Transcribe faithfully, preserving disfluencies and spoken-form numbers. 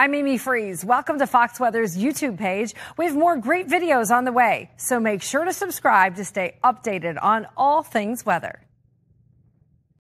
I'm Amy Freeze. Welcome to Fox Weather's YouTube page. We have more great videos on the way, so make sure to subscribe to stay updated on all things weather.